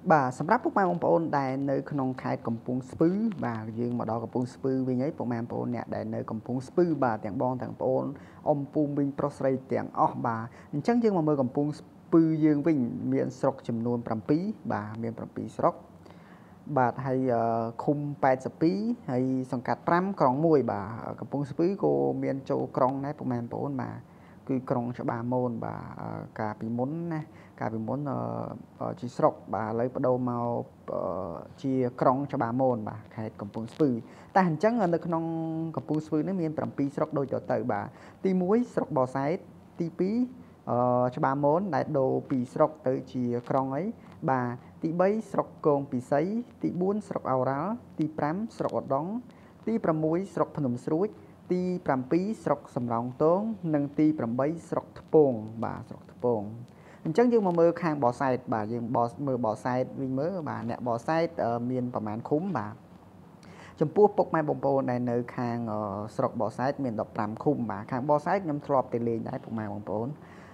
bà sắm ráp bốc mai bông bồn đại nơi khung khai cầm pung spứ bà dương mà đo cầm pung spứ vì nhấy bốc mai bồn nè đại nơi cầm pung spứ bà tiếng bon tiếng bồn ông pung bình prosray tiếng bà chẳng dương mà mơ cầm pung spứ dương vinh miền sọc chấm nuông pram pí bà miền pram pí sọc bà hay khung bài sập pí hay sòng cát pram còng môi bà cầm pung spứ cô miền châu còng này bốc mai bồn mà cứ còng cho bà môn bà cả bị muốn nè cả vì muốn chỉ sọc bà lấy bắt đầu màu chia còng cho bà môn bà khai cầm pung spư ta hình chẳng ở nơi trong cầm pung spư nó miền pi sọc đôi cho tự bà ti muối sọc bò sái ti pí cho bà môn đại đồ pi sọc tới chia còng ấy bà ti bay sọc cồn pi sấy ti buôn sọc ảo ráo ti pram sọc ọt đóng ti pram muối sọc phồng sruối ti pram pí sọc sầm rong tốn nâng ti pram bay sọc thpong bà sọc thpong chẳng dương mà mơ khang bò sai bà dương mơ bò sai mình mơ bà nè bò sai miềnประมาณ khúm bà chấm pua bốc mai bông bồn này nơi khang sọc bò sai miền đập làm khúm bà khang bò sai nhâm thọp tiền liền đấy bốc mai bông bồn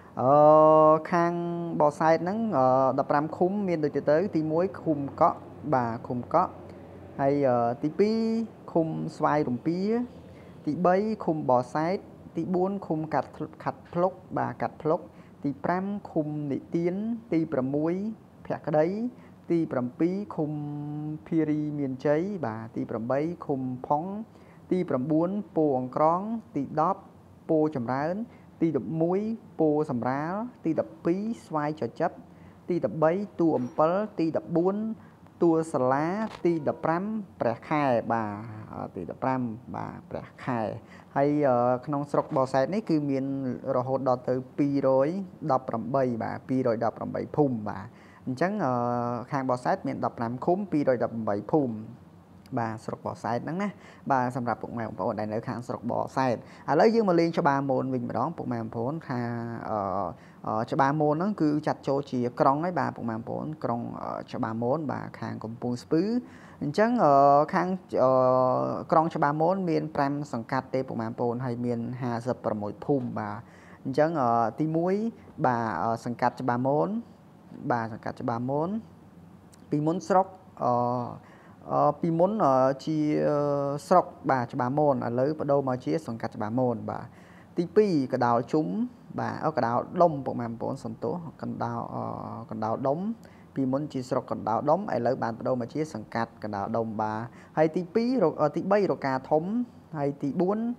khang bò sai nắng đập làm khúm miền từ tới tí muối khúm có bà khúm có hay tí pi khúm xoay rùm pía tí bay khúm bò sai tí buôn khúm cắt plok bà cắt plok tí pram khum nị tiến tí pram muối phẹt cái đấy tí pram pí khum piri miền cháy bà tí pram bay khum phóng tí pram buôn po ong krong tí đóp po chầm rán tí đập muối po sầm rá tí đập pí xoay cho chấp tí đập bay tu ẩm pal tí đập buôn tua sả lá tí đập pram bẹt khai bà tí đập pram bà bẹt khai hayក្នុងស្រុកបោសែតនេះគឺមានរហូតដល់ទៅ218បាទ218ភូមិបាទអញ្ចឹងខាងបោសែតមាន15ឃុំ218ភូមិបាទស្រុកបោសែតហ្នឹងណាបាទសម្រាប់ពុកម៉ែបងប្អូនដែលនៅខាងស្រុកបោសែតឥឡូវយើងមកលេងច្បារមូនវិញម្ដងពុកម៉ែបងប្អូនថាច្បារមូនហ្នឹងគឺចាត់ចូលជាក្រុងហើយបាទពុកម៉ែបងប្អូនក្រុងច្បារមូនបាទខាងកំពង់ស្ពឺអញ្ចឹងខាងក្រុងច្បារមូនមាន5សង្កាត់ទេពុកម៉ែបងប្អូនហើយមាន56ភូមិបាទអញ្ចឹងទី1បាទសង្កាត់ច្បារមូនបាទសង្កាត់ច្បារមូនពីមុនស្រុកពីមុនជាស្រុកបាទច្បារមូនឥឡូវបដូរមកជាសង្កាត់ច្បារមូនបាទទី2កដោលជុំបាទកដោលដុំពុកម៉ែបងប្អូនសន្ទោសកដោលដុំពីមុនជាស្រុកកណ្ដោលដុំឥឡូវបានបដូរមកជាសង្កាត់កណ្ដោលដុំបាទហើយទី2ទី3រកាធំហើយទី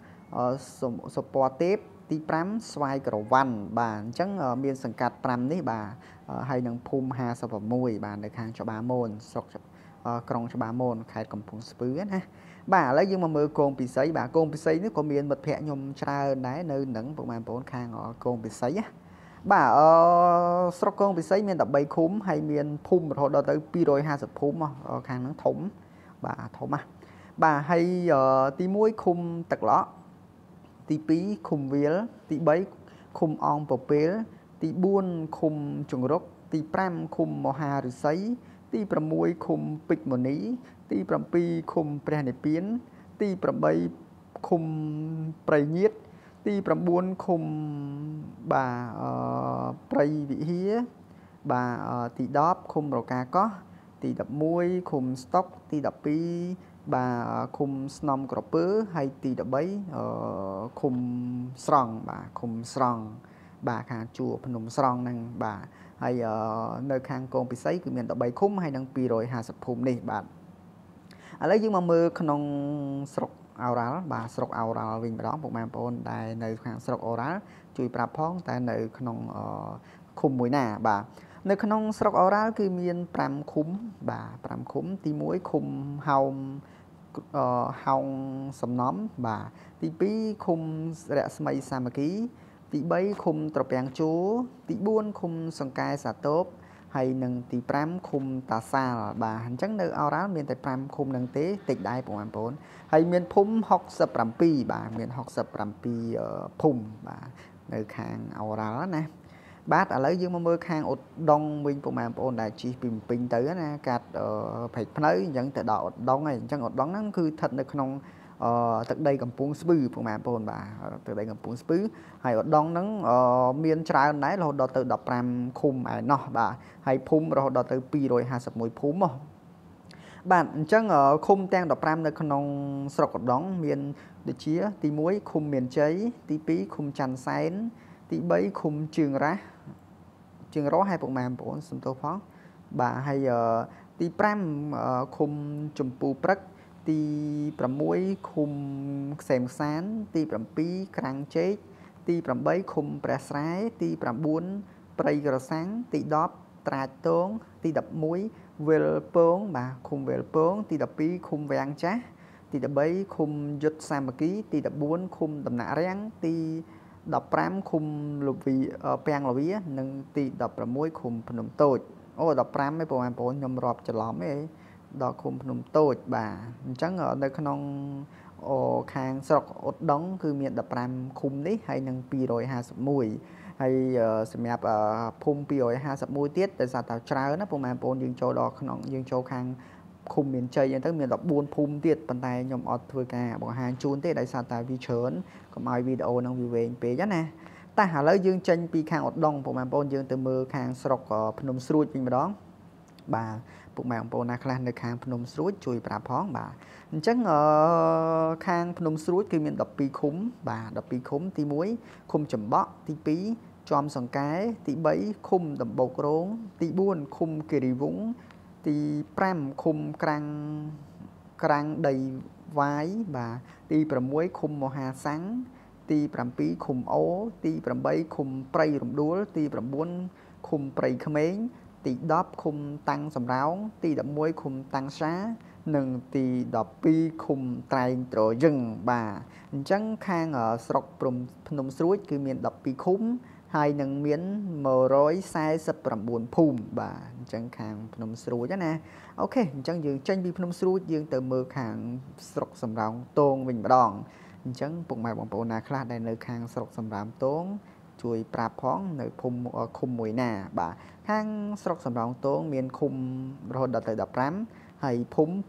4សុពណ៌ទេពទី5ស្វាយក្រវ៉ាន់បាទអញ្ចឹងមានសង្កាត់5នេះបាទហើយនឹងភូមិ56បាទនៅខាងច្បារមូនស្រុកក្រុងច្បារមូនខេត្តកំពង់ស្ពឺណាបាទឥឡូវយើងមកមើលគងពិសីបាទគងពិសីនេះក៏មានមិត្តភ័ក្ដិខ្ញុំច្រើនដែរនៅនឹងពុកម៉ែបងប្អូនខាងគងពិសីណាបាទស្រុកគងពិសីមាន13ឃុំហើយមានភូមិរហូតដល់ទៅ250ភូមិខាងហ្នឹងធំបាទធំណាបាទហើយទី1ឃុំទឹកឡក់ទី2ឃុំវាលទី3ឃុំអង្គពពេលទី4ឃុំជង្រុកទី5ឃុំមហាឫសីទី6ឃុំពេជ្រមនីទី7ឃុំព្រះនិព្វានទី8ឃុំព្រៃញៀតទី9ឃុំបាទព្រៃវិហារបាទទី10ឃុំរកាកោះទី11ឃុំស្តុកទី12បាទឃុំស្នំក្រពើហើយទី13ឃុំស្រង់បាទឃុំស្រង់បាទខាងជួរភ្នំស្រង់ហ្នឹងបាទហើយនៅខាងគងពិសីគឺមាន13ឃុំហើយនឹង250ភូមិនេះបាទឥឡូវយើងមកមើលក្នុងស្រុកអូរ៉ាល់បាទស្រុកអូរ៉ាល់វិញម្ដងពុកម៉ែបងប្អូនដែលនៅខាងស្រុកអូរ៉ាល់ជួយប្រាប់ផងតែនៅក្នុងឃុំមួយណាបាទនៅក្នុងស្រុកអូរ៉ាល់គឺមាន5ឃុំបាទ5ឃុំទី1ឃុំហោងសំណំបាទទី2ឃុំរស្មីសាមគ្គីទី3ឃុំត្រពាំងជួរទី4ឃុំសង្កែសាទោបហើយនឹងទី5ឃុំតាសាលបាទអញ្ចឹងនៅអូរ៉ាល់មានតែ5ឃុំនឹងទេតិចដែរបងប្អូនហើយមានភូមិ67បាទមាន67ភូមិបាទនៅខាងអូរ៉ាល់ណាបាទឥឡូវយើងមកមើលខាងឧដុង្គវិញពុកម៉ែបងប្អូនដែលជិះពីម្ពិញទៅណាកាត់ព្រែកភ្នៅអញ្ចឹងទៅដល់ឧដុង្គហើយអញ្ចឹងឧដុង្គហ្នឹងគឺស្ថិតនៅក្នុងទឹកដីកំពង់ស្ពឺពុកម៉ែបងប្អូនបាទទឹកដីកំពង់ស្ពឺហើយឧត្តមហ្នឹងមានច្រើនដែររហូតដល់ទៅ15ឃុំឯណោះបាទហើយភូមិរហូតដល់ទៅ251ភូមិហ៎បាទអញ្ចឹងឃុំទាំង15នៅក្នុងស្រុកឧត្តមមានដូចជាទី1ឃុំមានជ័យទី2ឃុំច័ន្ទសែនទី3ឃុំជើងរះឲ្យពុកម៉ែបងប្អូនសំទោសផងបាទហើយទី5ឃុំចម្ពូព្រឹកទី6ឃុំខ្សែមខ្សានទី7ក្រាំងជែកទី8ឃុំព្រះស្រែទី9ព្រៃក្រសាំងទី10ត្រាចតងទី11វិលពងបាទឃុំវិលពងទី12ឃុំវាំងចាស់ទី13ឃុំយុទ្ធសាមគ្គីទី14ឃុំដំណាក់រាំងទី15ឃុំលវីពាំងលវីនិងទី16ឃុំភ្នំតូចអូ15ឯងបងប្អូនខ្ញុំរាប់ច្រឡំឯងដល់ឃុំភ្នំតូចបាទអញ្ចឹងនៅក្នុងខាងស្រុកឧត្តមគឺមាន15ឃុំនេះហើយនឹង251ហើយសម្រាប់ភូមិ251ទៀតតែសារតែច្រើនណាបងប្អូនយើងចូលដល់ក្នុងយើងចូលខាងឃុំមានជ័យអញ្ចឹងមាន14ភូមិទៀតប៉ុន្តែខ្ញុំអត់ធ្វើការបង្ហាញជូនទេដោយសារតែវាច្រើនកុំឲ្យវីដេអូនឹងវាវែងពេកណាតែឥឡូវយើងចេញពីខាងឧត្តមបងប្អូនយើងទៅមើលខាងស្រុកភ្នំស្រួចវិញម្ដងបាទពុកម៉ែបងប្អូនណាខ្លះនៅខាងភ្នំស្រួចជួយប្រាប់ផងបាទអញ្ចឹងខាងភ្នំស្រួចគឺមាន12ឃុំបាទ12ឃុំទី1ឃុំចំបក់ទី2ជាំសង្កែទី3ឃុំដំបូករងទី4ឃុំគិរីវង្សទី5ឃុំក្រាំងដីវាយបាទទី6ឃុំមហាសាំងទី7ឃុំអូទី8ឃុំព្រៃរំដួលទី9ឃុំព្រៃក្មេងទី10ឃុំតាំងសំរោងទី11ឃុំតាំងសានិងទី12ឃុំត្រែងត្រយឹងបាទអញ្ចឹងខាងស្រុកភ្នំស្រួចគឺមាន12ឃុំហើយនឹងមាន149ភូមិបាទអញ្ចឹងខាងភ្នំស្រួចណាអូខេអញ្ចឹងយើងចេញពីភ្នំស្រួចយើងទៅមើលខាងស្រុកសំរោងទងវិញម្ដងអញ្ចឹងពុកម៉ែបងប្អូនណាខ្លះដែលនៅខាងស្រុកសំរោងទងជួយប្រាប់ផងនៅភូមិឃុំមួយណាបាទខាងស្រុកសំរោងទងមានឃុំរហូតដល់ទៅ15ហើយភូមិ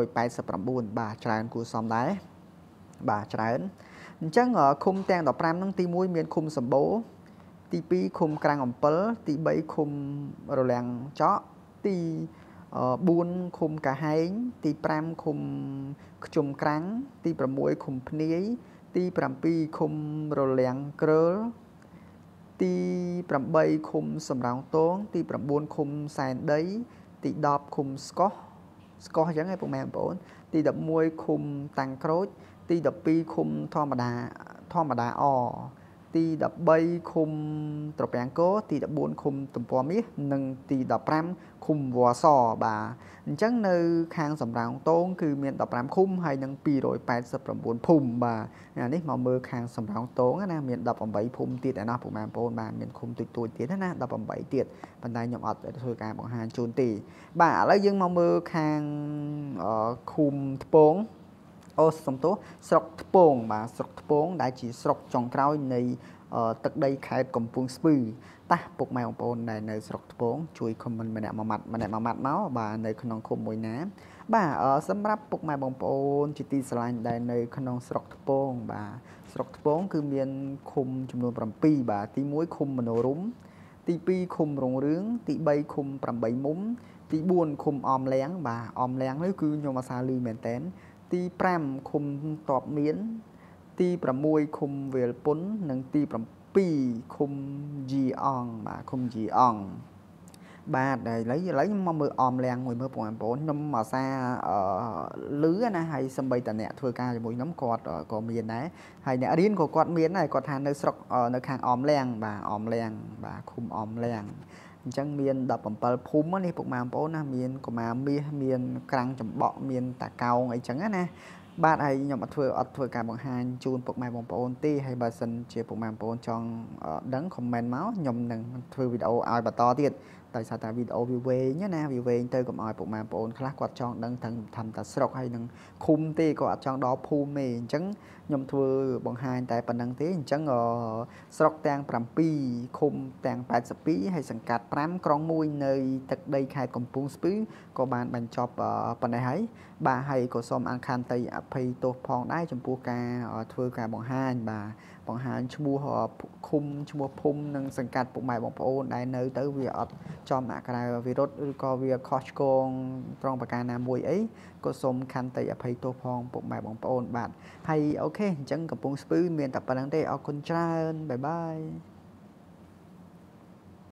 289បាទច្រើនគួរសមដែរបាទច្រើនអញ្ចឹងឃុំទាំង15ហ្នឹងទី1មានឃុំសម្បូរទី2ឃុំក្រាំងអំពិលទី3ឃុំរលាំងចកទី4ឃុំកាហែងទី5ឃុំខ្ជុំក្រាំងទី6ឃុំភ្នាយទី7ឃុំរលាំងក្រើលទី8ឃុំសំរោងទងទី9ឃុំសែនដីទី10ឃុំស្កោះអញ្ចឹងឯងពុកម៉ែបងប្អូនទី11ឃុំតាំងក្រូចទី12ឃុំធម្មតាអទី13ឃុំត្រពាំងគោទី14ឃុំទំព័រមាសនិងទី15ឃុំវ៉ាសបាទអញ្ចឹងនៅខាងសំរោងទងគឺមាន15ឃុំហើយនឹង289ភូមិបាទនេះមកមើលខាងសំរោងទងណាមាន18ភូមិទៀតឯណោះពុកម៉ែបងប្អូនបាទមានឃុំទួចទៀតណា18ទៀតប៉ុន្តែខ្ញុំអត់ធ្វើការបង្ហាញជូនទេបាទឥឡូវយើងមកមើលខាងឃុំថ្ពងសំទោសស្រុកថ្ពងបាទស្រុកថ្ពងដែលជាស្រុកចុងក្រោយនៃទឹកដីខេត្តកំពង់ស្ពឺតះពុកម៉ែបងប្អូនដែលនៅស្រុកថ្ពងជួយខមមិនម្នាក់មួយម៉ាត់មកបាទនៅក្នុងឃុំមួយណាបាទសម្រាប់ពុកម៉ែបងប្អូនជាទីស្រឡាញ់ដែលនៅក្នុងស្រុកថ្ពងបាទស្រុកថ្ពងគឺមានឃុំចំនួន7បាទទី1ឃុំមនោរម្យទី2ឃុំរុងរឿងទី3ឃុំ8មុំទី4ឃុំអមលៀងបាទអមលៀងនេះគឺខ្ញុំអាសាលឺមែនតែនទី5ឃុំតបមានទី6ឃុំវាលពុននិងទី7ឃុំជីអងបាទឃុំជីអងបាទឥឡូវខ្ញុំមកមើលអមលៀងមួយមើលបងប្អូនខ្ញុំអាសាលឺណាហើយសម្បីតាអ្នកធ្វើការជាមួយខ្ញុំគាត់ក៏មានដែរហើយអ្នករៀនក៏គាត់មានដែរគាត់ថានៅស្រុកនៅខាងអមលៀងបាទអមលៀងបាទឃុំអមលៀងអញ្ចឹងមាន17ភូមិនេះពុកម៉ែបងប្អូនណាមានកុមារមាសមានក្រាំងចំបក់មានតាកោងអីចឹងណាបាទហើយខ្ញុំអត់ធ្វើការបង្ហាញជូនពុកម៉ែបងប្អូនទេហើយបើសិនជាពុកម៉ែបងប្អូនចង់ដឹង comment មកខ្ញុំនឹងធ្វើវីដេអូឲ្យបន្តទៀត tại sao tại video về nhé nè về tới cũng hỏi bộ mà bộ khác quạt chọn đang thành ta sọc hay đừng khung tê quạt chọn đó phù mê chẳng nhom thưa bằng hai tại phần đăng tế chẳng ở sọc tang pram pi khung tang bát sập pi hay sẵn cát pram con mui nơi thực đây khai cầm pung spứ có bàn bàn chọc phần này ấy bà hay có xóm ăn khan tây pay tô phong đái trong pua ca thưa cả bằng hai bà bằng hai mua họ khung mua phum nâng sẵn cát bộ mày bằng ôn đại nơi tới việc cho mà cái virus có việc Costco trong bạc nam mùi ấy có xôm khăn tay áp hay tô phong bộ mày bằng ôn bạn hay ok chẳng gặp bông spứ miền tập bản năng tê ở con trai bye bye